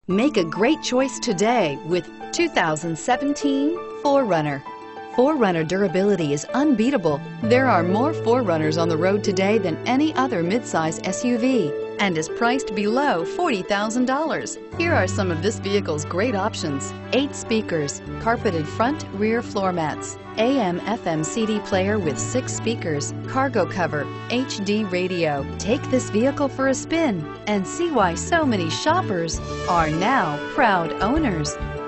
Make a great choice today with 2017 4Runner. 4Runner durability is unbeatable. There are more 4Runners on the road today than any other midsize SUV and is priced below $40,000. Here are some of this vehicle's great options: 8 speakers, carpeted front rear floor mats, AM/FM CD player with 6 speakers, cargo cover, HD radio. Take this vehicle for a spin and see why so many shoppers are now proud owners.